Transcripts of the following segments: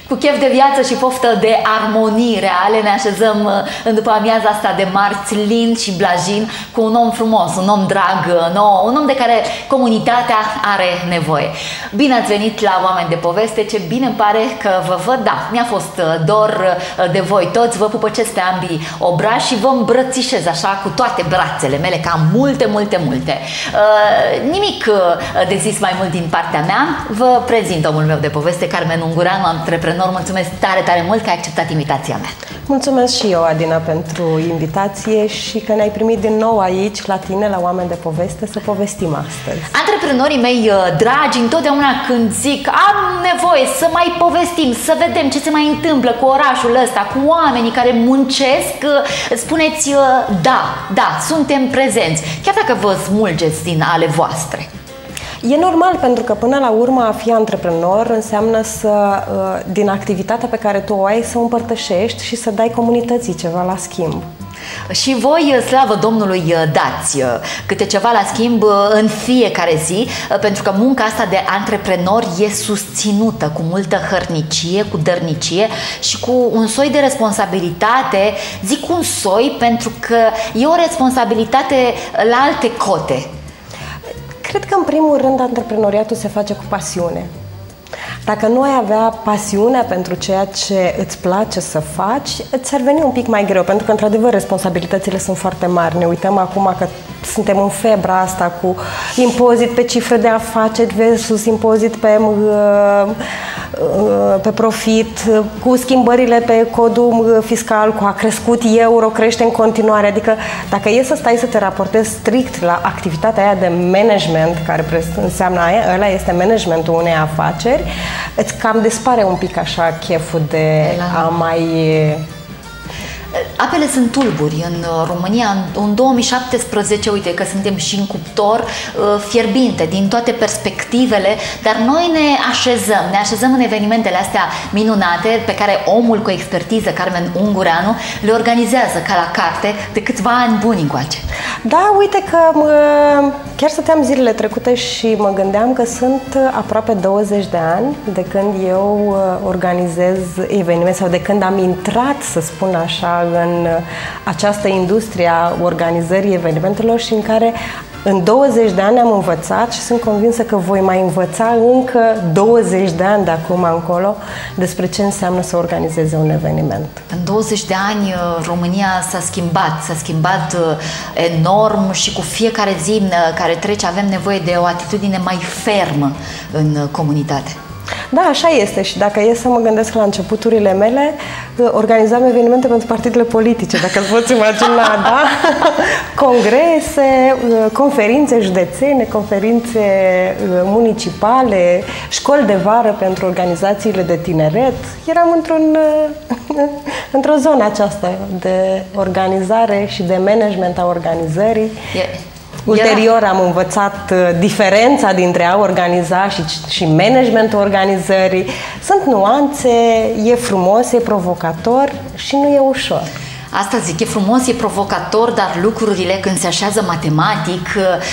Cu chef de viață și poftă de armonii reale ne așezăm în după amiaza asta de marți lin și blajin cu un om frumos, un om drag nouă, un om de care comunitatea are nevoie. Bine ați venit la Oameni de Poveste, ce bine îmi pare că vă văd, da, mi-a fost dor de voi toți, vă pupăcesc pe ambii obrazi și vă îmbrățișez așa cu toate brațele mele, că am multe. Nimic de zis mai mult din partea mea, vă prezint omul meu de poveste, Carmen Ungureanu, antreprenor. Mulțumesc tare mult că ai acceptat invitația mea. Mulțumesc și eu, Adina, pentru invitație și că ne-ai primit din nou aici, la tine, la Oameni de Poveste, să povestim astăzi. Antreprenorii mei dragi, întotdeauna când zic am nevoie să mai povestim, să vedem ce se mai întâmplă cu orașul ăsta, cu oamenii care muncesc, spuneți da, suntem prezenți, chiar dacă vă smulgeți din ale voastre. E normal, pentru că până la urmă a fi antreprenor înseamnă din activitatea pe care tu o ai, să o împărtășești și să dai comunității ceva la schimb. Și voi, slavă Domnului, dați câte ceva la schimb în fiecare zi, pentru că munca asta de antreprenor e susținută cu multă hărnicie, cu dărnicie și cu un soi de responsabilitate. Zic un soi pentru că e o responsabilitate la alte cote. Cred că, în primul rând, antreprenoriatul se face cu pasiune. Dacă nu ai avea pasiunea pentru ceea ce îți place să faci, ți-ar veni un pic mai greu, pentru că, într-adevăr, responsabilitățile sunt foarte mari. Ne uităm acum că suntem în febra asta cu impozit pe cifră de afaceri versus impozit pe profit, cu schimbările pe codul fiscal, cu a crescut euro, crește în continuare. Adică, dacă e să stai să te raportezi strict la activitatea aia de management, care înseamnă ăla este managementul unei afaceri, îți cam dispare un pic așa cheful de a mai... Apele sunt tulburi în România. În 2017, uite că suntem și în cuptor fierbinte din toate perspectivele, dar noi ne așezăm în evenimentele astea minunate pe care omul cu expertiză, Carmen Ungureanu, le organizează ca la carte de câțiva ani buni încoace. Da, uite că chiar stăteam zilele trecute și mă gândeam că sunt aproape 20 de ani de când eu organizez evenimente sau de când am intrat, să spun așa, în această industrie a organizării evenimentelor și în care în 20 de ani am învățat și sunt convinsă că voi mai învăța încă 20 de ani de acum încolo despre ce înseamnă să organizeze un eveniment. În 20 de ani România s-a schimbat enorm și cu fiecare zi care trece avem nevoie de o atitudine mai fermă în comunitate. Da, așa este și dacă e să mă gândesc la începuturile mele, organizam evenimente pentru partidele politice, dacă îți poți imagina, da? Congrese, conferințe județene, conferințe municipale, școli de vară pentru organizațiile de tineret. Eram într-o zonă aceasta de organizare și de management a organizării. Ulterior am învățat diferența dintre a organiza și managementul organizării. Sunt nuanțe, e frumos, e provocator și nu e ușor. Asta zic, e frumos, e provocator, dar lucrurile când se așează matematic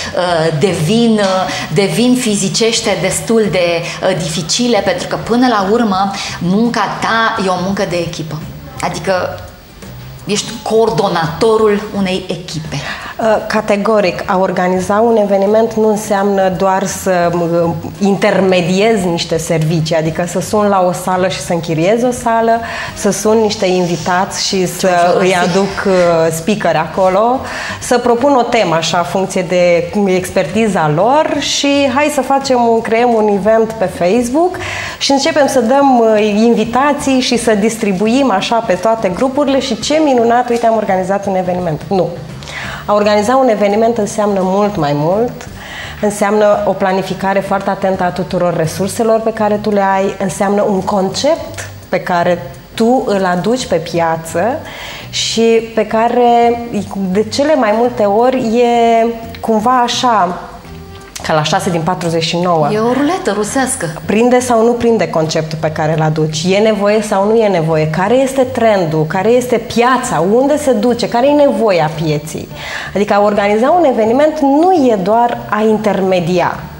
devin fizicește destul de dificile, pentru că până la urmă munca ta e o muncă de echipă. Adică ești coordonatorul unei echipe. Categoric, a organiza un eveniment nu înseamnă doar să intermediezi niște servicii, adică să sun la o sală și să închiriez o sală, să sun niște invitați și să îi aduc speaker acolo, să propun o temă așa, în funcție de expertiza lor și hai să creăm un event pe Facebook și începem să dăm invitații și să distribuim așa pe toate grupurile și ce minunat, uite, am organizat un eveniment. Nu. A organiza un eveniment înseamnă mult mai mult, înseamnă o planificare foarte atentă a tuturor resurselor pe care tu le ai, înseamnă un concept pe care tu îl aduci pe piață și pe care de cele mai multe ori e cumva așa, ca la 6 din 49. E o ruletă rusească. Prinde sau nu prinde conceptul pe care îl aduci? E nevoie sau nu e nevoie? Care este trendul? Care este piața? Unde se duce? Care e nevoia pieții? Adică a organiza un eveniment nu e doar a intermedia.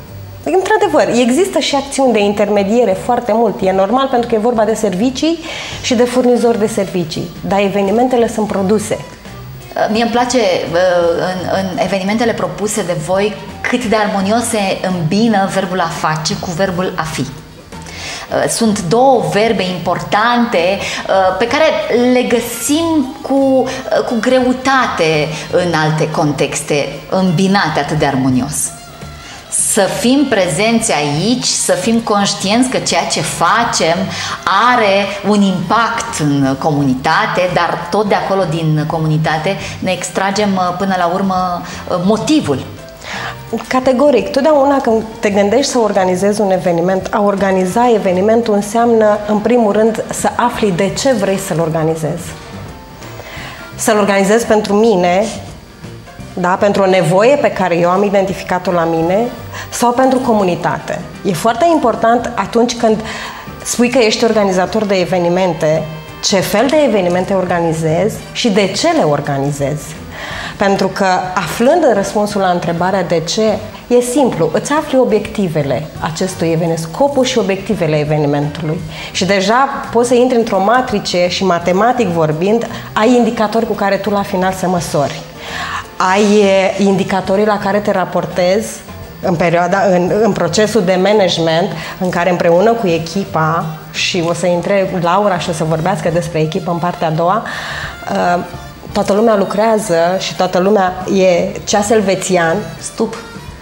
Într-adevăr, există și acțiuni de intermediere foarte mult. E normal pentru că e vorba de servicii și de furnizori de servicii, dar evenimentele sunt produse. Mie îmi place în evenimentele propuse de voi cât de armonios se îmbină verbul a face cu verbul a fi. Sunt două verbe importante pe care le găsim cu greutate în alte contexte, îmbinate atât de armonios. Să fim prezenți aici, să fim conștienți că ceea ce facem are un impact în comunitate, dar tot de acolo din comunitate ne extragem până la urmă motivul. Categoric, totdeauna când te gândești să organizezi un eveniment, a organiza evenimentul înseamnă, în primul rând, să afli de ce vrei să-l organizezi. Să-l organizezi pentru mine, da, pentru o nevoie pe care eu am identificat-o la mine, sau pentru comunitate. E foarte important atunci când spui că ești organizator de evenimente, ce fel de evenimente organizezi și de ce le organizezi. Pentru că aflând în răspunsul la întrebarea de ce, e simplu, îți afli obiectivele acestui eveniment, scopul și obiectivele evenimentului. Și deja poți să intri într-o matrice și matematic vorbind, ai indicatori cu care tu la final să măsori. Ai indicatorii la care te raportezi în procesul de management, în care împreună cu echipa, și o să intre Laura și o să vorbească despre echipă în partea a doua, toată lumea lucrează și toată lumea e ceas elvețian. Stup.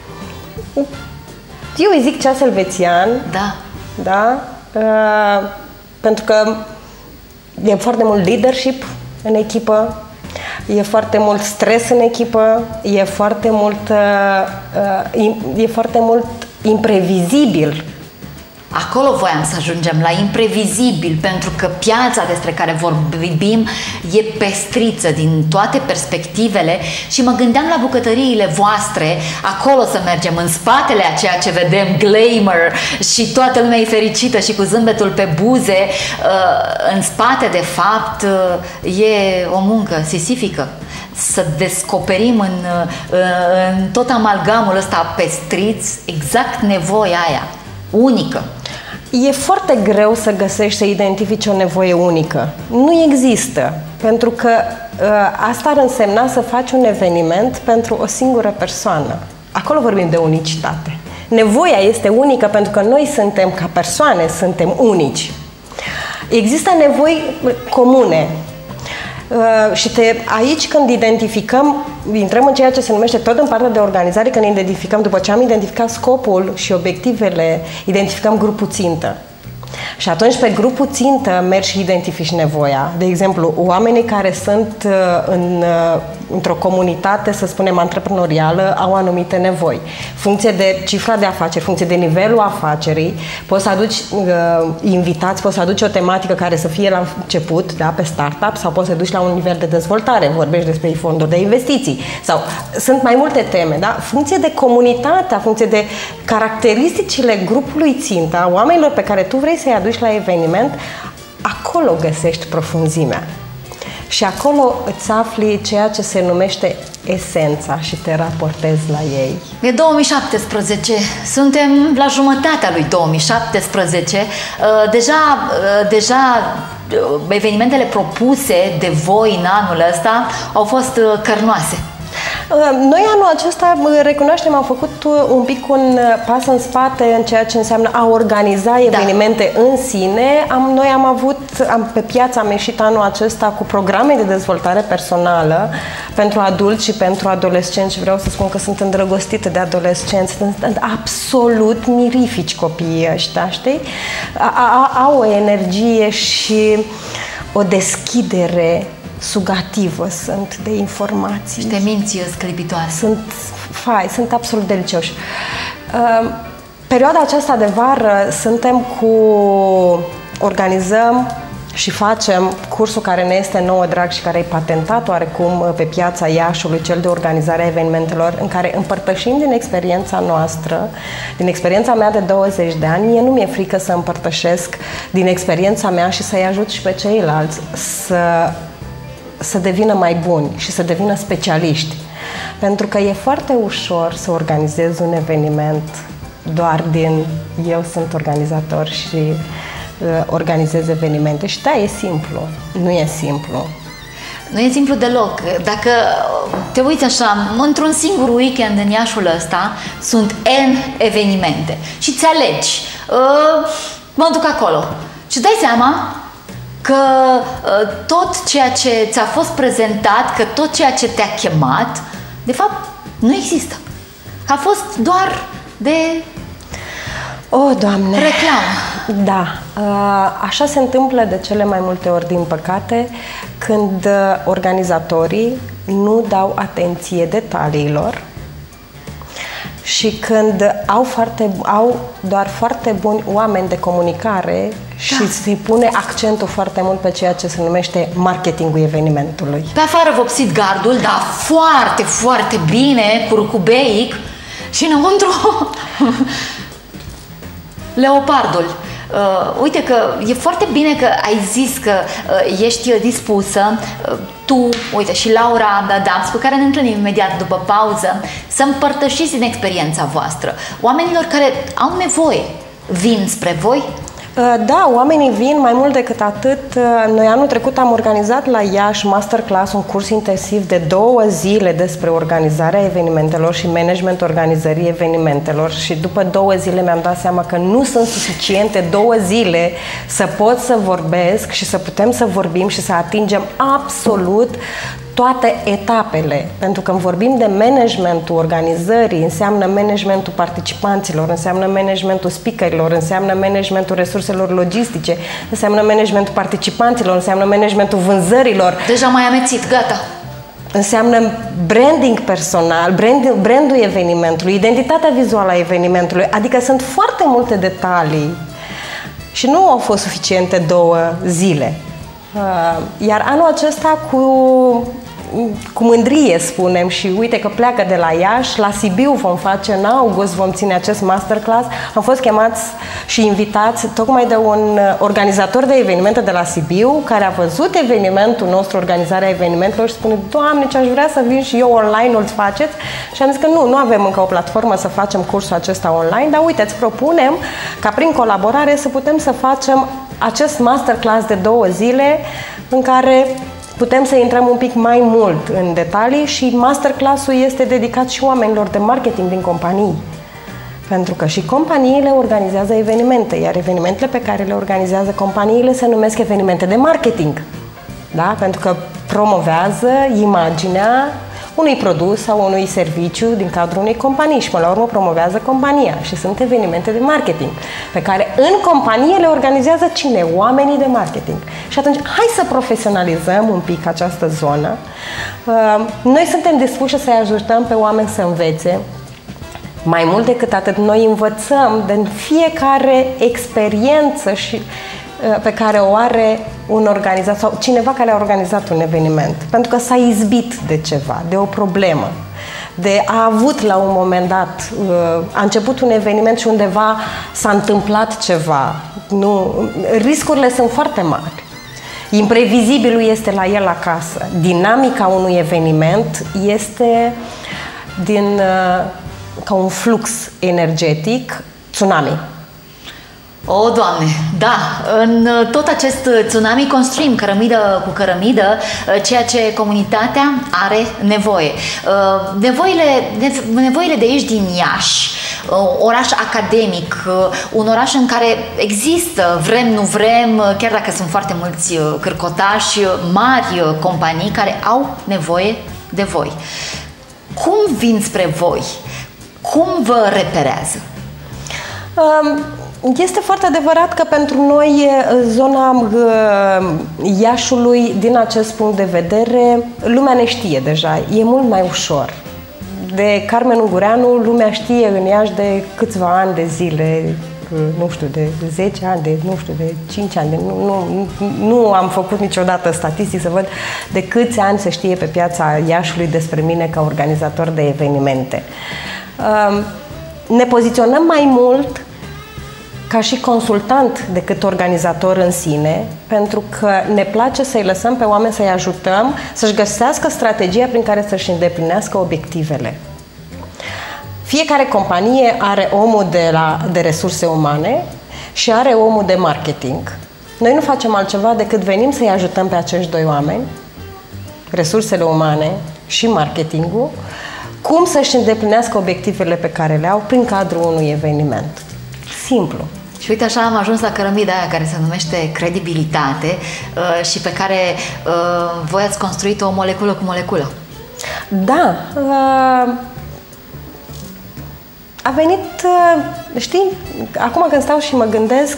Eu îi zic ceas elvețian. Da. Da? Pentru că e foarte mult leadership în echipă, e foarte mult stres în echipă, e foarte mult imprevizibil. Acolo voiam să ajungem, la imprevizibil, pentru că piața despre care vorbim e pestriță din toate perspectivele și mă gândeam la bucătăriile voastre, acolo să mergem, în spatele a ceea ce vedem, glamour, și toată lumea e fericită și cu zâmbetul pe buze, în spate, de fapt, e o muncă sisifică. Să descoperim în tot amalgamul ăsta pestriț exact nevoia aia, unică. E foarte greu să găsești, să identifici o nevoie unică. Nu există, pentru că asta ar însemna să faci un eveniment pentru o singură persoană. Acolo vorbim de unicitate. Nevoia este unică pentru că noi suntem, ca persoane, suntem unici. Există nevoi comune. Și aici când identificăm, intrăm în ceea ce se numește tot în partea de organizare, când identificăm, după ce am identificat scopul și obiectivele, identificăm grupul țintă. Și atunci pe grupul țintă mergi și identifici nevoia. De exemplu, oamenii care sunt într-o comunitate, să spunem, antreprenorială, au anumite nevoi. Funcție de cifra de afaceri, funcție de nivelul afacerii, poți să aduci invitați, poți să aduci o tematică care să fie la început, da, pe startup, sau poți să duci la un nivel de dezvoltare, vorbești despre fonduri de investiții, sau sunt mai multe teme, da? Funcție de comunitate, funcție de caracteristicile grupului țintă, a oamenilor pe care tu vrei să-i aduci la eveniment, acolo găsești profunzimea. Și acolo îți afli ceea ce se numește esența și te raportezi la ei. E 2017, suntem la jumătatea lui 2017. Deja evenimentele propuse de voi în anul ăsta au fost cărnoase. Noi anul acesta, recunoaștem, am făcut un pic un pas în spate în ceea ce înseamnă a organiza evenimente în sine. Noi pe piață am ieșit anul acesta cu programe de dezvoltare personală pentru adulți și pentru adolescenți și vreau să spun că sunt îndrăgostită de adolescenți. Sunt absolut mirifici copiii ăștia, știi? Au o energie și o deschidere sugativă sunt de informații. Și de minți sclipitoare. Sunt absolut delicioși. Perioada aceasta de vară organizăm și facem cursul care ne este nouă drag și care e patentat oarecum pe piața Iașului, cel de organizare a evenimentelor, în care împărtășim din experiența noastră, din experiența mea de 20 de ani. Mie nu mi-e frică să împărtășesc din experiența mea și să-i ajut și pe ceilalți să devină mai buni și să devină specialiști. Pentru că e foarte ușor să organizezi un eveniment doar din eu sunt organizator și organizez evenimente. Și da, e simplu. Nu e simplu. Nu e simplu deloc. Dacă te uiți așa, într-un singur weekend în Iașul ăsta sunt N evenimente și ți alegi. Mă duc acolo și dai seama că tot ceea ce ți-a fost prezentat, că tot ceea ce te-a chemat, de fapt, nu există. A fost doar de Doamne! reclamă. Da. Așa se întâmplă de cele mai multe ori, din păcate, când organizatorii nu dau atenție detaliilor și când au doar foarte buni oameni de comunicare și se pune accentul foarte mult pe ceea ce se numește marketingul evenimentului. Pe afară vopsit gardul, dar foarte, foarte bine, curcubeic, și înăuntru leopardul. Uite că e foarte bine că ai zis că ești dispusă, tu, uite, și Laura Dams, cu care ne întâlnim imediat după pauză, să împărtășiți din experiența voastră. Oamenilor care au nevoie vin spre voi? Da, oamenii vin. Mai mult decât atât. Noi anul trecut am organizat la Iași Masterclass, un curs intensiv de 2 zile despre organizarea evenimentelor și management organizării evenimentelor și după 2 zile mi-am dat seama că nu sunt suficiente 2 zile să pot să vorbesc și să putem să vorbim și să atingem absolut toate etapele. Pentru că când vorbim de managementul organizării, înseamnă managementul participanților, înseamnă managementul speakerilor, înseamnă managementul resurselor logistice, înseamnă managementul participanților, înseamnă managementul vânzărilor. Deja mai amețit, gata. Înseamnă branding personal, brandul evenimentului, identitatea vizuală a evenimentului, adică sunt foarte multe detalii și nu au fost suficiente 2 zile. Iar anul acesta cu mândrie spunem și uite că pleacă de la Iași, la Sibiu vom face, în august vom ține acest masterclass. Am fost chemați și invitați tocmai de un organizator de evenimente de la Sibiu care a văzut evenimentul nostru, organizarea evenimentelor și spune: Doamne, ce aș vrea să vin și eu online, îl faceți? Și am zis că nu avem încă o platformă să facem cursul acesta online, dar uite, îți propunem ca prin colaborare să putem să facem acest masterclass de 2 zile în care putem să intrăm un pic mai mult în detalii și masterclass-ul este dedicat și oamenilor de marketing din companii. Pentru că și companiile organizează evenimente, iar evenimentele pe care le organizează companiile se numesc evenimente de marketing. Da? Pentru că promovează imaginea unui produs sau unui serviciu din cadrul unei companii și până la urmă promovează compania și sunt evenimente de marketing pe care în companie le organizează cine? Oamenii de marketing. Și atunci hai să profesionalizăm un pic această zonă. Noi suntem dispuși să-i ajutăm pe oameni să învețe. Mai mult decât atât, noi învățăm din fiecare experiență și pe care o are un organizator sau cineva care a organizat un eveniment. Pentru că s-a izbit de ceva, de o problemă, a avut la un moment dat, a început un eveniment și undeva s-a întâmplat ceva. Riscurile sunt foarte mari. Imprevizibilul este la el acasă. Dinamica unui eveniment este ca un flux energetic, tsunami. O, Doamne, da, în tot acest tsunami construim cărămidă cu cărămidă ceea ce comunitatea are nevoie. Nevoile de aici din Iași, oraș academic, un oraș în care există, vrem, nu vrem, chiar dacă sunt foarte mulți cârcotași, mari companii care au nevoie de voi. Cum vin spre voi? Cum vă reperează? Este foarte adevărat că pentru noi zona Iașului, din acest punct de vedere, lumea ne știe deja, e mult mai ușor. De Carmen Ungureanu, lumea știe în Iași de câțiva ani de zile, nu știu, de 10 ani, de 5 ani, nu am făcut niciodată statistic să văd de câți ani se știe pe piața Iașului despre mine ca organizator de evenimente. Ne poziționăm mai mult ca și consultant decât organizator în sine, pentru că ne place să-i lăsăm pe oameni, să-i ajutăm să-și găsească strategia prin care să-și îndeplinească obiectivele. Fiecare companie are omul de resurse umane și are omul de marketing. Noi nu facem altceva decât venim să-i ajutăm pe acești doi oameni, resursele umane și marketingul, cum să-și îndeplinească obiectivele pe care le au prin cadrul unui eveniment. Simplu. Și uite, așa am ajuns la cărămida aia care se numește credibilitate și pe care voi ați construit-o moleculă cu moleculă. Da. A venit, știi, acum când stau și mă gândesc,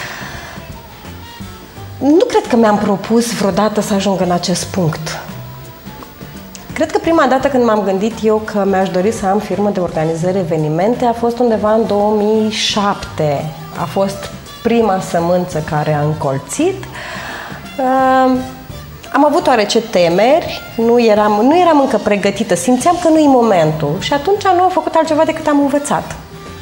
nu cred că mi-am propus vreodată să ajung în acest punct. Cred că prima dată când m-am gândit eu că mi-aș dori să am firmă de organizări evenimente a fost undeva în 2007. A fost prima sămânță care a încolțit. Am avut oarece temeri, nu eram încă pregătită, simțeam că nu-i momentul și atunci nu am făcut altceva decât am învățat.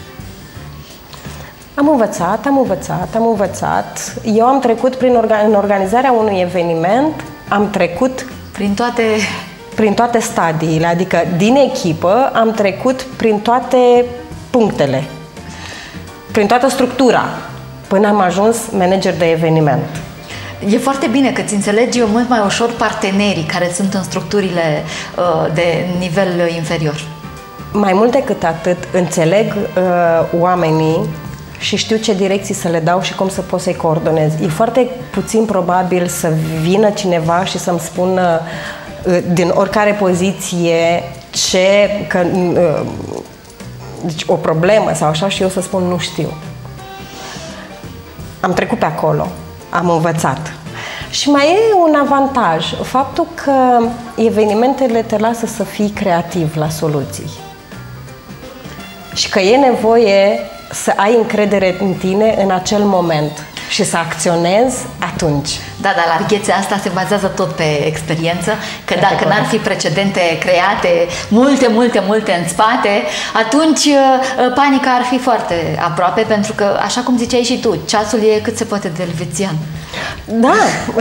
Am învățat. Eu am trecut în organizarea unui eveniment, am trecut prin toate stadiile, adică din echipă am trecut prin toate punctele, prin toată structura, până am ajuns manager de eveniment. E foarte bine că îți înțelegi mult mai ușor partenerii care sunt în structurile de nivel inferior. Mai mult decât atât, înțeleg oamenii și știu ce direcții să le dau și cum să pot să-i coordonez. E foarte puțin probabil să vină cineva și să-mi spună din oricare poziție deci o problemă sau așa și eu să spun nu știu. Am trecut pe acolo, am învățat. Și mai e un avantaj, faptul că evenimentele te lasă să fii creativ la soluții. Și că e nevoie să ai încredere în tine în acel moment și să acționezi atunci. Da, dar larghețea asta se bazează tot pe experiență, că dacă n-ar fi precedente create, multe în spate, atunci panica ar fi foarte aproape, pentru că, așa cum ziceai și tu, ceasul e cât se poate de elvețian. Da,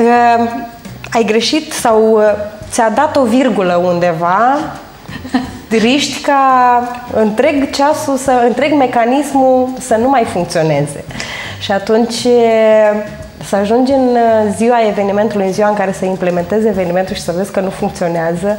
ai greșit sau ți-a dat o virgulă undeva, riști ca întreg mecanismul să nu mai funcționeze. Și atunci să ajungi în ziua evenimentului, în ziua în care să implementezi evenimentul și să vezi că nu funcționează,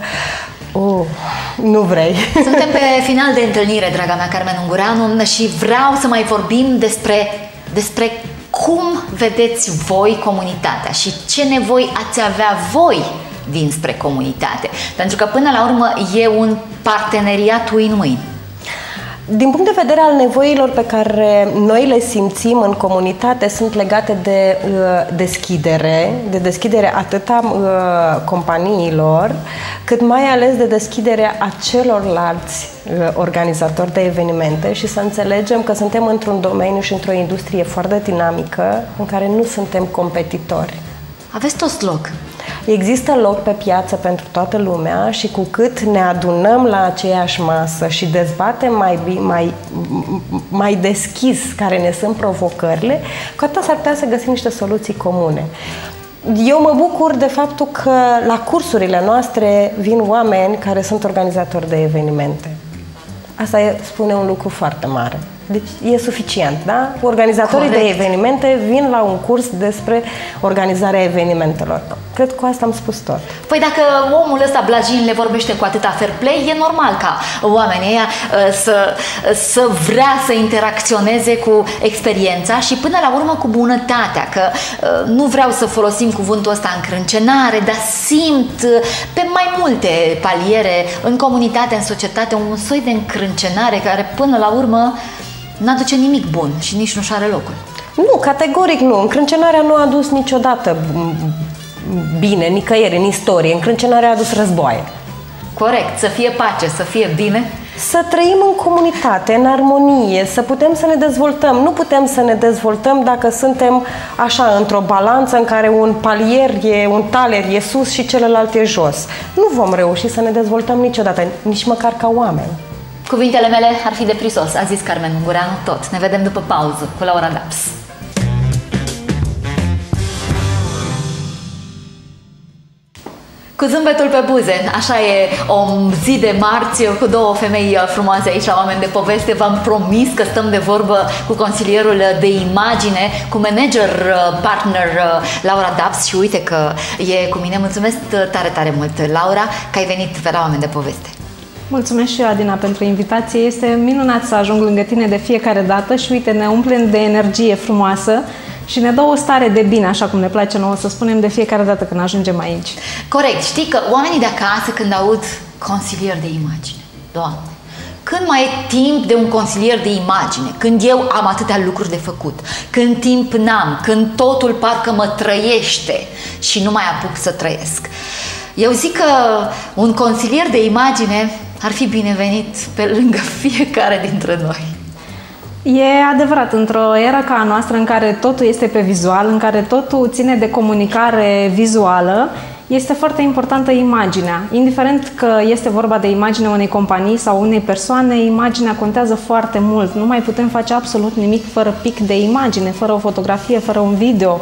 nu vrei. Suntem pe final de întâlnire, draga mea Carmen Ungureanu, și vreau să mai vorbim despre cum vedeți voi comunitatea și ce nevoi ați avea voi dinspre comunitate. Pentru că până la urmă e un parteneriat win-win. Din punct de vedere al nevoilor pe care noi le simțim în comunitate, sunt legate de deschidere atât a companiilor, cât mai ales de deschiderea a celorlalți organizatori de evenimente și să înțelegem că suntem într-un domeniu și într-o industrie foarte dinamică în care nu suntem competitori. Aveți tot loc. Există loc pe piață pentru toată lumea și cu cât ne adunăm la aceeași masă și dezbatem mai deschis care ne sunt provocările, cu atât s-ar putea să găsim niște soluții comune. Eu mă bucur de faptul că la cursurile noastre vin oameni care sunt organizatori de evenimente. Asta spune un lucru foarte mare. Deci e suficient, da? Organizatorii de evenimente vin la un curs despre organizarea evenimentelor. Cred că cu asta am spus tot. Păi dacă omul ăsta, Blajin, le vorbește cu atâta fair play, e normal ca oamenii ăia să vrea să interacționeze cu experiența și până la urmă cu bunătatea, că nu vreau să folosim cuvântul ăsta încrâncenare, dar simt pe mai multe paliere în comunitate, în societate, un soi de încrâncenare care până la urmă n-aduce nimic bun și nici nu-și are locul. Nu, categoric nu. Încrâncenarea nu a adus niciodată bine, nicăieri în istorie. Încrâncenarea a adus războaie. Corect, să fie pace, să fie bine. Să trăim în comunitate, în armonie, să putem să ne dezvoltăm. Nu putem să ne dezvoltăm dacă suntem așa, într-o balanță în care un taler e sus și celălalt e jos. Nu vom reuși să ne dezvoltăm niciodată, nici măcar ca oameni. Cuvintele mele ar fi de prisos, a zis Carmen Ungureanu tot. Ne vedem după pauză cu Laura Daps. Cu zâmbetul pe buze, așa e o zi de marți cu două femei frumoase aici la Oameni de Poveste. V-am promis că stăm de vorbă cu consilierul de imagine, cu manager partner Laura Dabs și uite că e cu mine. Mulțumesc tare, tare mult, Laura, că ai venit pe la Oameni de Poveste. Mulțumesc și eu, Adina, pentru invitație. Este minunat să ajung lângă tine de fiecare dată și uite, ne umplem de energie frumoasă și ne dă o stare de bine, așa cum ne place nouă să spunem de fiecare dată când ajungem aici. Corect. Știi că oamenii de acasă când aud consilier de imagine, Doamne, când mai e timp de un consilier de imagine, când eu am atâtea lucruri de făcut, când timp n-am, când totul parcă mă trăiește și nu mai apuc să trăiesc. Eu zic că un consilier de imagine ar fi binevenit pe lângă fiecare dintre noi. E adevărat, într-o eră ca a noastră în care totul este pe vizual, în care totul ține de comunicare vizuală, este foarte importantă imaginea. Indiferent că este vorba de imaginea unei companii sau unei persoane, imaginea contează foarte mult. Nu mai putem face absolut nimic fără pic de imagine, fără o fotografie, fără un video,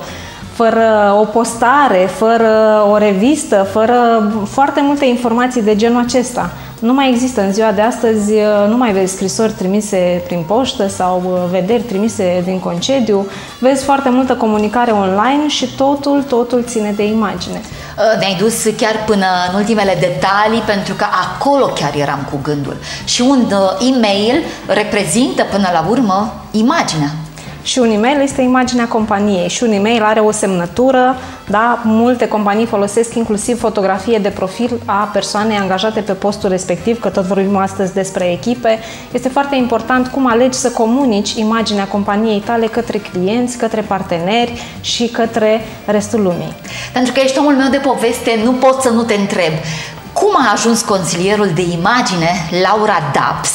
fără o postare, fără o revistă, fără foarte multe informații de genul acesta. Nu mai există în ziua de astăzi, nu mai vezi scrisori trimise prin poștă sau vederi trimise din concediu. Vezi foarte multă comunicare online și totul ține de imagine. Ne-ai dus chiar până în ultimele detalii, pentru că acolo chiar eram cu gândul. Și un e-mail reprezintă până la urmă imaginea. Și un e-mail este imaginea companiei și un e-mail are o semnătură, da? Multe companii folosesc inclusiv fotografie de profil a persoanei angajate pe postul respectiv, că tot vorbim astăzi despre echipe. Este foarte important cum alegi să comunici imaginea companiei tale către clienți, către parteneri și către restul lumii. Pentru că ești omul meu de poveste, nu pot să nu te întreb. Cum a ajuns consilierul de imagine, Laura Dabs,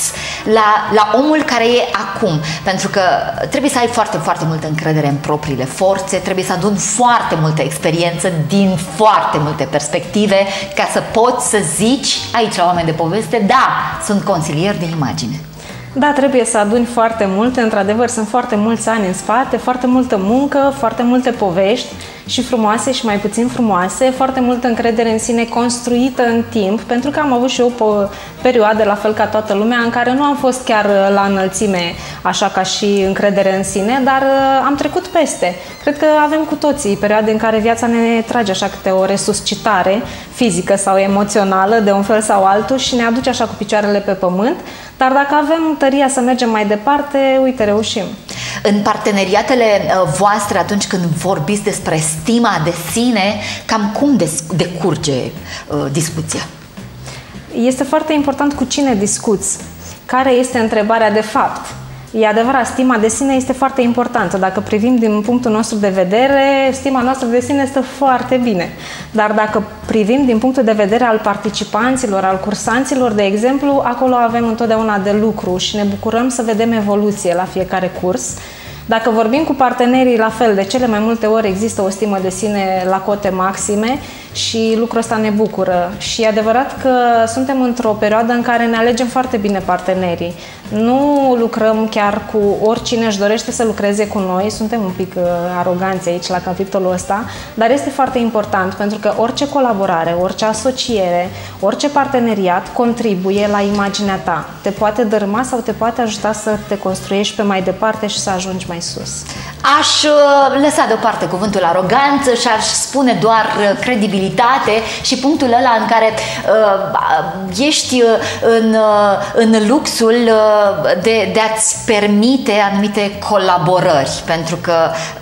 la omul care e acum? Pentru că trebuie să ai foarte, foarte multă încredere în propriile forțe, trebuie să aduni foarte multă experiență din foarte multe perspective ca să poți să zici aici la Oameni de Poveste, da, sunt consilier de imagine. Da, trebuie să aduni foarte multe, într-adevăr sunt foarte mulți ani în spate, foarte multă muncă, foarte multe povești și frumoase și mai puțin frumoase, foarte multă încredere în sine construită în timp, pentru că am avut și eu o perioadă, la fel ca toată lumea, în care nu am fost chiar la înălțime, așa ca și încredere în sine, dar am trecut peste. Cred că avem cu toții perioade în care viața ne trage așa câte o resuscitare fizică sau emoțională, de un fel sau altul, și ne aduce așa cu picioarele pe pământ, dar dacă avem tăria să mergem mai departe, uite, reușim. În parteneriatele voastre, atunci când vorbiți despre stima de sine, cam cum decurge discuția? Este foarte important cu cine discuți. Care este întrebarea de fapt? E adevărat, stima de sine este foarte importantă. Dacă privim din punctul nostru de vedere, stima noastră de sine este foarte bine. Dar dacă privim din punctul de vedere al participanților, al cursanților, de exemplu, acolo avem întotdeauna de lucru și ne bucurăm să vedem evoluție la fiecare curs. Dacă vorbim cu partenerii, la fel, de cele mai multe ori există o stimă de sine la cote maxime și lucrul ăsta ne bucură. Și e adevărat că suntem într-o perioadă în care ne alegem foarte bine partenerii. Nu lucrăm chiar cu oricine își dorește să lucreze cu noi, suntem un pic aroganți aici la capitolul ăsta, dar este foarte important pentru că orice colaborare, orice asociere, orice parteneriat contribuie la imaginea ta. Te poate dărâma sau te poate ajuta să te construiești pe mai departe și să ajungi mai sus. Aș lăsa deoparte cuvântul aroganță și aș spune doar credibilitate și punctul ăla în care ești în luxul de a-ți permite anumite colaborări, pentru că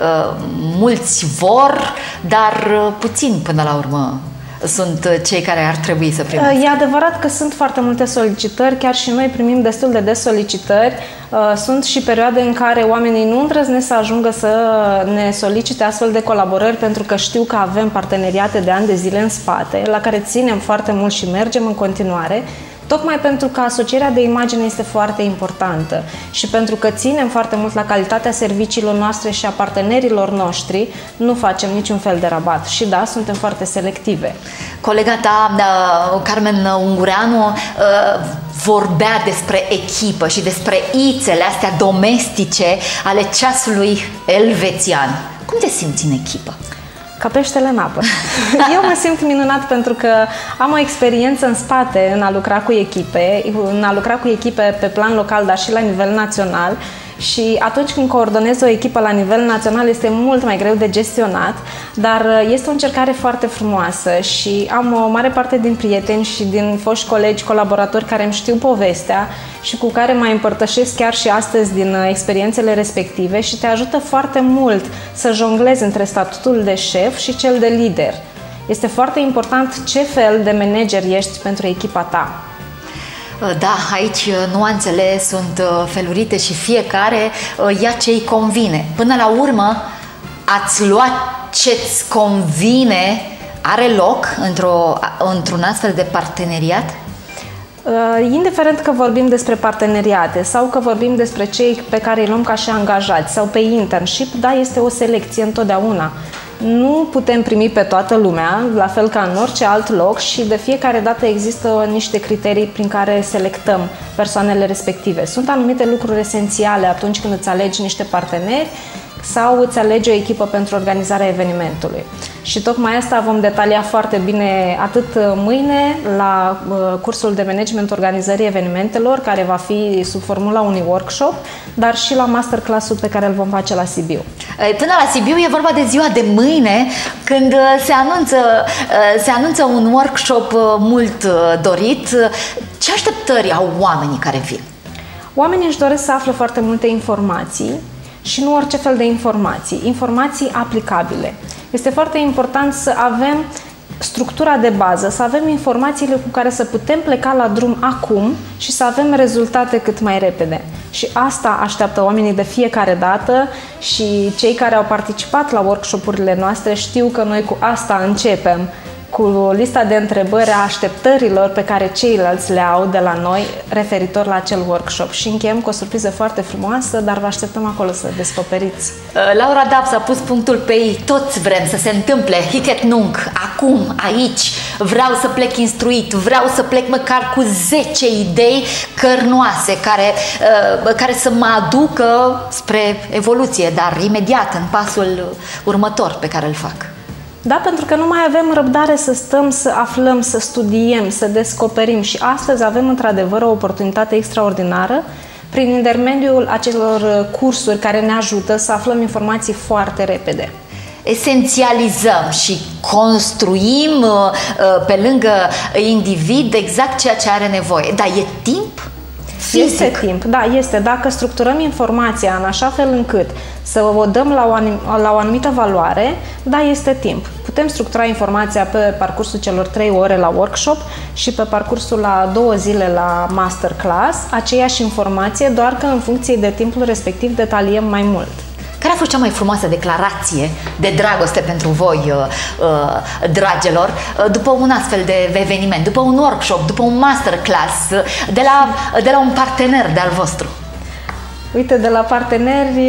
mulți vor, dar puțin până la urmă sunt cei care ar trebui să primească. E adevărat că sunt foarte multe solicitări, chiar și noi primim destul de des solicitări. Sunt și perioade în care oamenii nu îndrăznesc să ajungă să ne solicite astfel de colaborări pentru că știu că avem parteneriate de ani de zile în spate, la care ținem foarte mult și mergem în continuare. Tocmai pentru că asocierea de imagine este foarte importantă și pentru că ținem foarte mult la calitatea serviciilor noastre și a partenerilor noștri, nu facem niciun fel de rabat. Și da, suntem foarte selective. Colega ta, Carmen Ungureanu, vorbea despre echipă și despre ițele astea domestice ale ceasului elvețian. Cum te simți în echipă? Ca peștele în apă. Eu mă simt minunat pentru că am o experiență în spate în a lucra cu echipe, pe plan local, dar și la nivel național. Și atunci când coordonez o echipă la nivel național este mult mai greu de gestionat, dar este o încercare foarte frumoasă și am o mare parte din prieteni și din foști colegi, colaboratori care îmi știu povestea și cu care mai împărtășesc chiar și astăzi din experiențele respective și te ajută foarte mult să jonglezi între statutul de șef și cel de lider. Este foarte important ce fel de manager ești pentru echipa ta. Da, aici nuanțele sunt felurite și fiecare ia ce-i convine. Până la urmă, ați luat ce-ți convine, are loc într-un astfel de parteneriat? Indiferent că vorbim despre parteneriate sau că vorbim despre cei pe care îi luăm ca și angajați sau pe internship, da, este o selecție întotdeauna. Nu putem primi pe toată lumea, la fel ca în orice alt loc și de fiecare dată există niște criterii prin care selectăm persoanele respective. Sunt anumite lucruri esențiale atunci când îți alegi niște parteneri sau îți alegi o echipă pentru organizarea evenimentului. Și tocmai asta vom detalia foarte bine atât mâine la cursul de management organizării evenimentelor, care va fi sub formula unui workshop, dar și la masterclass-ul pe care îl vom face la Sibiu. Până la Sibiu e vorba de ziua de mâine, când se anunță un workshop mult dorit. Ce așteptări au oamenii care vin? Oamenii își doresc să afle foarte multe informații și nu orice fel de informații aplicabile. Este foarte important să avem structura de bază, să avem informațiile cu care să putem pleca la drum acum și să avem rezultate cât mai repede. Și asta așteaptă oamenii de fiecare dată și cei care au participat la workshopurile noastre știu că noi cu asta începem, cu lista de întrebări a așteptărilor pe care ceilalți le au de la noi referitor la acel workshop. Și încheiem cu o surpriză foarte frumoasă, dar vă așteptăm acolo să descoperiți. Laura Dabs a pus punctul pe ei. Toți vrem să se întâmple hic et nunc, acum, aici. Vreau să plec instruit, vreau să plec măcar cu 10 idei cărnoase care să mă aducă spre evoluție, dar imediat, în pasul următor pe care îl fac. Da, pentru că nu mai avem răbdare să stăm, să aflăm, să studiem, să descoperim și astăzi avem într-adevăr o oportunitate extraordinară prin intermediul acelor cursuri care ne ajută să aflăm informații foarte repede. Esențializăm și construim pe lângă individ exact ceea ce are nevoie. Dar e timp? Fizic. Este timp, da, este. Dacă structurăm informația în așa fel încât să o dăm la o anumită valoare, da, este timp. Putem structura informația pe parcursul celor 3 ore la workshop și pe parcursul la 2 zile la masterclass, aceeași informație, doar că în funcție de timpul respectiv detaliem mai mult. Care a fost cea mai frumoasă declarație de dragoste pentru voi, dragilor, după un astfel de eveniment, după un workshop, după un masterclass, de la un partener de-al vostru? Uite, de la parteneri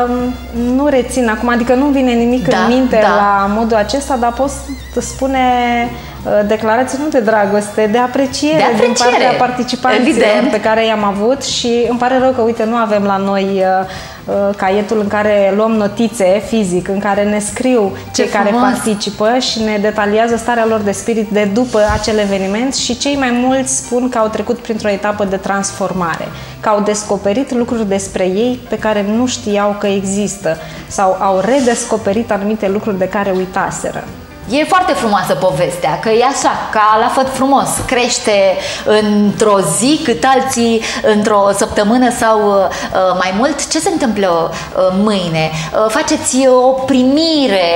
nu rețin acum, adică nu vine nimic în minte la modul acesta, dar pot spune declarații nu de dragoste, de apreciere din partea participanților pe care i-am avut și îmi pare rău că, uite, nu avem la noi caietul în care luăm notițe fizic, în care ne scriu cei care participă și ne detaliază starea lor de spirit de după acel eveniment și cei mai mulți spun că au trecut printr-o etapă de transformare, că au descoperit lucruri despre ei pe care nu știau că există sau au redescoperit anumite lucruri de care uitaseră. E foarte frumoasă povestea, că e așa, ca la făt frumos, crește într-o zi, cât alții într-o săptămână sau mai mult. Ce se întâmplă mâine? Faceți o primire,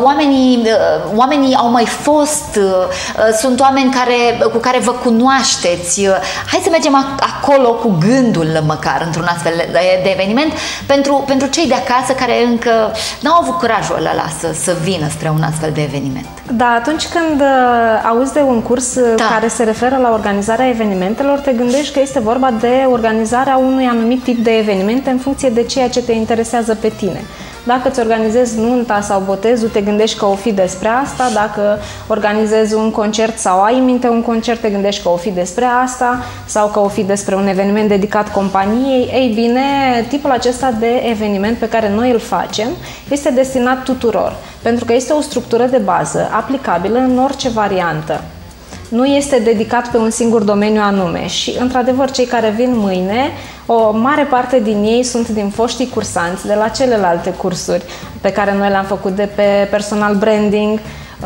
oamenii au mai fost, sunt oameni cu care vă cunoașteți. Hai să mergem acolo cu gândul măcar într-un astfel de eveniment pentru cei de acasă care încă n-au avut curajul ăla să vină spre un astfel de eveniment. Da, atunci când auzi de un curs care se referă la organizarea evenimentelor, te gândești că este vorba de organizarea unui anumit tip de evenimente în funcție de ceea ce te interesează pe tine. Dacă îți organizezi nunta sau botezul, te gândești că o fi despre asta. Dacă organizezi un concert sau ai în minte un concert, te gândești că o fi despre asta sau că o fi despre un eveniment dedicat companiei. Ei bine, tipul acesta de eveniment pe care noi îl facem este destinat tuturor, pentru că este o structură de bază aplicabilă în orice variantă. Nu este dedicat pe un singur domeniu anume și, într-adevăr, cei care vin mâine, o mare parte din ei sunt din foștii cursanți de la celelalte cursuri pe care noi le-am făcut, de pe personal branding,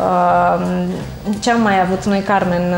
ce am mai avut noi, Carmen,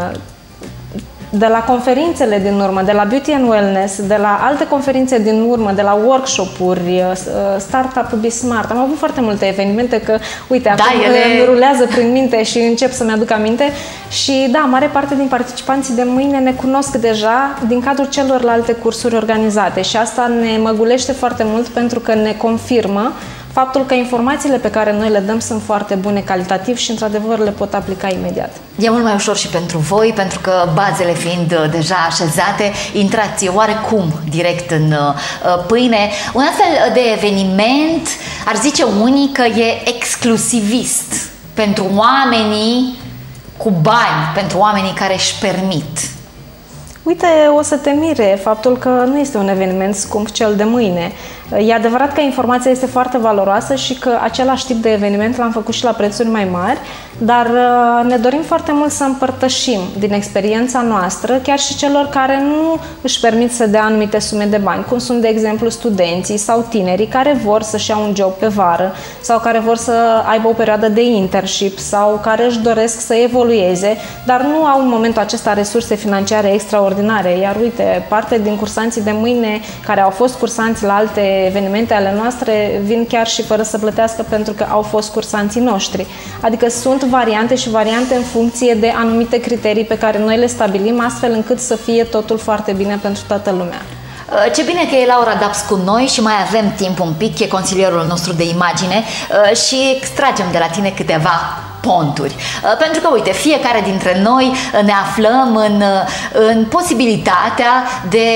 de la conferințele din urmă, de la Beauty and Wellness, de la alte conferințe din urmă, de la workshop-uri, Startup Be Smart. Am avut foarte multe evenimente că, uite, acum îmi rulează prin minte și încep să-mi aduc aminte. Și da, mare parte din participanții de mâine ne cunosc deja din cadrul celorlalte cursuri organizate și asta ne măgulește foarte mult pentru că ne confirmă faptul că informațiile pe care noi le dăm sunt foarte bune calitativ și, într-adevăr, le pot aplica imediat. E mult mai ușor și pentru voi, pentru că bazele fiind deja așezate, intrați oarecum direct în pâine. Un astfel de eveniment, ar zice unii că e exclusivist pentru oamenii cu bani, pentru oamenii care își permit. Uite, o să te mire faptul că nu este un eveniment scump cel de mâine. E adevărat că informația este foarte valoroasă și că același tip de eveniment l-am făcut și la prețuri mai mari, dar ne dorim foarte mult să împărtășim din experiența noastră chiar și celor care nu își permit să dea anumite sume de bani, cum sunt, de exemplu, studenții sau tinerii care vor să-și ia un job pe vară sau care vor să aibă o perioadă de internship sau care își doresc să evolueze, dar nu au în momentul acesta resurse financiare extraordinare. Iar uite, parte din cursanții de mâine care au fost cursanți la alte evenimente ale noastre vin chiar și fără să plătească pentru că au fost cursanții noștri. Adică sunt variante și variante în funcție de anumite criterii pe care noi le stabilim, astfel încât să fie totul foarte bine pentru toată lumea. Ce bine că e Laura Daps cu noi și mai avem timp un pic, e consilierul nostru de imagine și extragem de la tine câteva ponturi. Pentru că, uite, fiecare dintre noi ne aflăm în posibilitatea de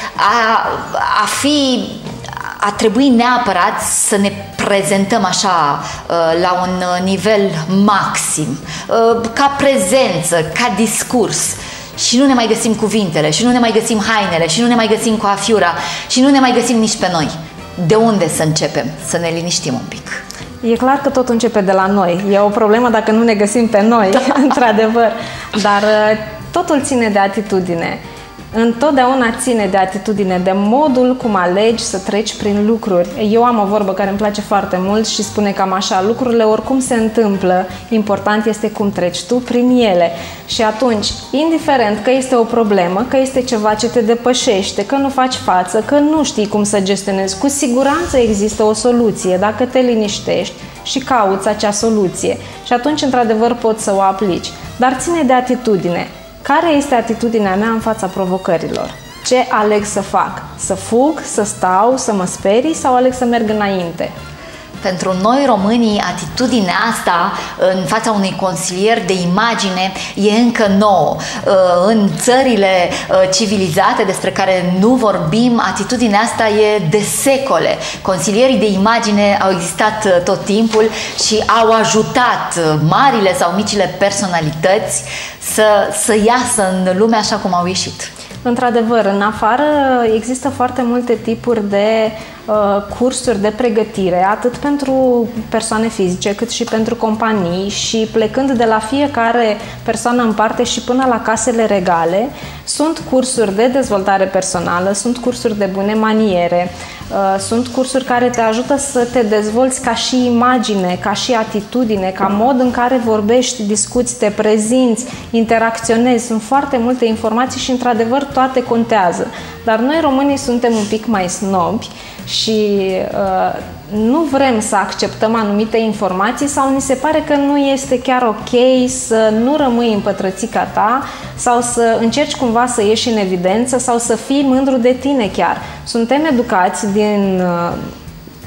a trebui neapărat să ne prezentăm așa la un nivel maxim, ca prezență, ca discurs. Și nu ne mai găsim cuvintele, și nu ne mai găsim hainele, și nu ne mai găsim coafiura, și nu ne mai găsim nici pe noi. De unde să începem să ne liniștim un pic? E clar că tot începe de la noi. E o problemă dacă nu ne găsim pe noi, da. Într-adevăr. Dar totul ține de atitudine. Întotdeauna ține de atitudine, de modul cum alegi să treci prin lucruri. Eu am o vorbă care îmi place foarte mult și spune cam așa: lucrurile oricum se întâmplă, important este cum treci tu prin ele. Și atunci, indiferent că este o problemă, că este ceva ce te depășește, că nu faci față, că nu știi cum să gestionezi, cu siguranță există o soluție dacă te liniștești și cauți acea soluție. Și atunci, într-adevăr, poți să o aplici. Dar ține de atitudine. Care este atitudinea mea în fața provocărilor? Ce aleg să fac? Să fug, să stau, să mă sperii sau aleg să merg înainte? Pentru noi românii, atitudinea asta în fața unui consilier de imagine e încă nouă. În țările civilizate despre care nu vorbim, atitudinea asta e de secole. Consilierii de imagine au existat tot timpul și au ajutat marile sau micile personalități să iasă în lume așa cum au ieșit. Într-adevăr, în afară există foarte multe tipuri de cursuri de pregătire, atât pentru persoane fizice, cât și pentru companii, și plecând de la fiecare persoană în parte și până la casele regale, sunt cursuri de dezvoltare personală, sunt cursuri de bune maniere, sunt cursuri care te ajută să te dezvolți ca și imagine, ca și atitudine, ca mod în care vorbești, discuți, te prezinți, interacționezi. Sunt foarte multe informații și, într-adevăr, toate contează. Dar noi, românii, suntem un pic mai snobi și nu vrem să acceptăm anumite informații sau ni se pare că nu este chiar ok să nu rămâi în pătrățica ta sau să încerci cumva să ieși în evidență sau să fii mândru de tine chiar. Suntem educați din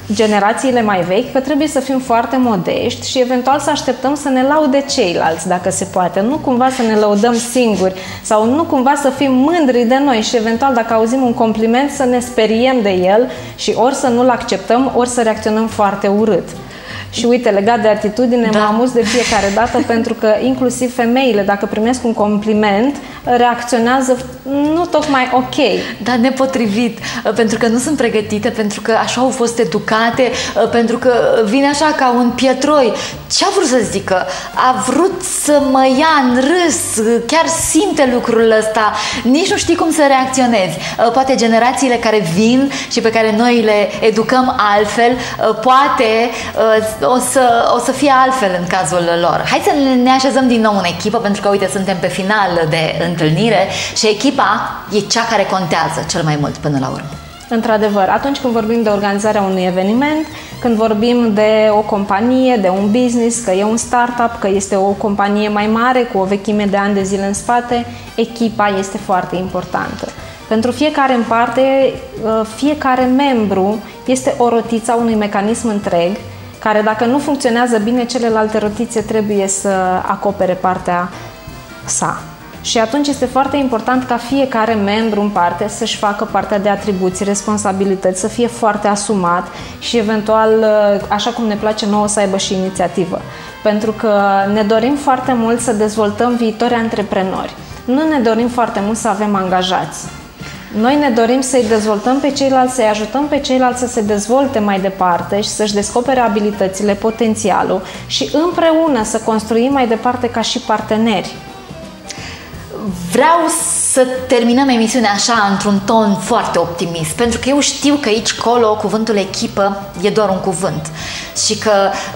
generațiile mai vechi că trebuie să fim foarte modești și eventual să așteptăm să ne laude ceilalți, dacă se poate. Nu cumva să ne lăudăm singuri sau nu cumva să fim mândri de noi și eventual dacă auzim un compliment să ne speriem de el și ori să nu-l acceptăm, ori să reacționăm foarte urât. Și uite, legat de atitudine, mă amuz de fiecare dată pentru că inclusiv femeile, dacă primesc un compliment, reacționează nu tocmai ok. Da, nepotrivit, pentru că nu sunt pregătite, pentru că așa au fost educate, pentru că vine așa ca un pietroi. Ce a vrut să zică? A vrut să mă ia în râs, chiar simte lucrul ăsta, nici nu știi cum să reacționezi. Poate generațiile care vin și pe care noi le educăm altfel, poate o să fie altfel în cazul lor. Hai să ne așezăm din nou în echipă, pentru că, uite, suntem pe final de întâlnire și echipa e cea care contează cel mai mult până la urmă. Într-adevăr, atunci când vorbim de organizarea unui eveniment, când vorbim de o companie, de un business, că e un startup, că este o companie mai mare cu o vechime de ani de zile în spate, echipa este foarte importantă. Pentru fiecare în parte, fiecare membru este o rotiță a unui mecanism întreg, care dacă nu funcționează bine, celelalte rotițe trebuie să acopere partea sa. Și atunci este foarte important ca fiecare membru în parte să-și facă partea de atribuții, responsabilități, să fie foarte asumat și eventual, așa cum ne place nouă, să aibă și inițiativă. Pentru că ne dorim foarte mult să dezvoltăm viitori antreprenori. Nu ne dorim foarte mult să avem angajați. Noi ne dorim să-i dezvoltăm pe ceilalți, să-i ajutăm pe ceilalți să se dezvolte mai departe și să-și descopere abilitățile, potențialul și împreună să construim mai departe ca și parteneri. Vreau să terminăm emisiunea așa, într-un ton foarte optimist, pentru că eu știu că aici, colo, cuvântul echipă e doar un cuvânt și că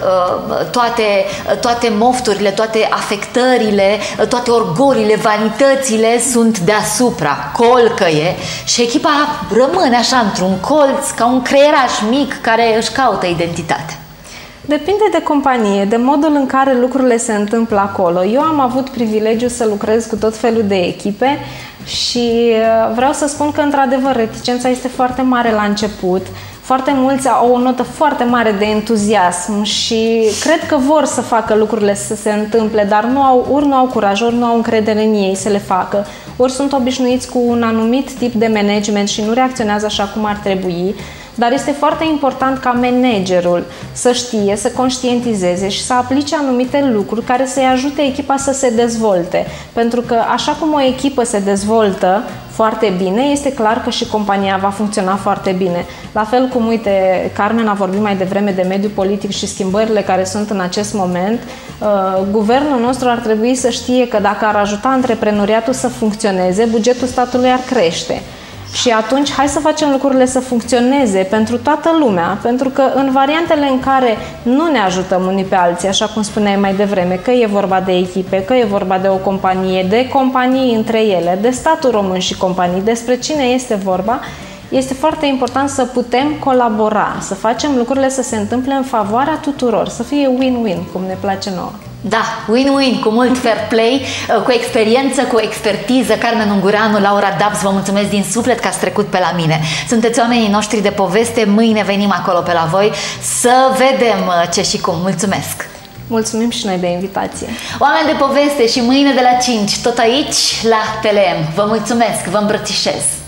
toate mofturile, toate afectările, toate orgolile, vanitățile sunt deasupra, colcăie și echipa rămâne așa într-un colț, ca un creieraș mic care își caută identitatea. Depinde de companie, de modul în care lucrurile se întâmplă acolo. Eu am avut privilegiul să lucrez cu tot felul de echipe și vreau să spun că, într-adevăr, reticența este foarte mare la început. Foarte mulți au o notă foarte mare de entuziasm și cred că vor să facă lucrurile să se întâmple, dar ori nu au curaj, ori nu au încredere în ei să le facă, ori sunt obișnuiți cu un anumit tip de management și nu reacționează așa cum ar trebui. Dar este foarte important ca managerul să știe, să conștientizeze și să aplice anumite lucruri care să-i ajute echipa să se dezvolte. Pentru că așa cum o echipă se dezvoltă foarte bine, este clar că și compania va funcționa foarte bine. La fel cum, uite, Carmen a vorbit mai devreme de mediul politic și schimbările care sunt în acest moment, guvernul nostru ar trebui să știe că dacă ar ajuta antreprenoriatul să funcționeze, bugetul statului ar crește. Și atunci, hai să facem lucrurile să funcționeze pentru toată lumea, pentru că în variantele în care nu ne ajutăm unii pe alții, așa cum spuneai mai devreme, că e vorba de echipe, că e vorba de o companie, de companii între ele, de statul român și companii, despre cine este vorba, este foarte important să putem colabora, să facem lucrurile să se întâmple în favoarea tuturor, să fie win-win, cum ne place nouă. Da, win-win, cu mult fair play, cu experiență, cu expertiză. Carmen Ungureanu, Laura Dabs, vă mulțumesc din suflet că ați trecut pe la mine. Sunteți oamenii noștri de poveste, mâine venim acolo pe la voi să vedem ce și cum. Mulțumesc! Mulțumim și noi de invitație! Oameni de poveste și mâine de la 5, tot aici la TeleM. Vă mulțumesc, vă îmbrățișez!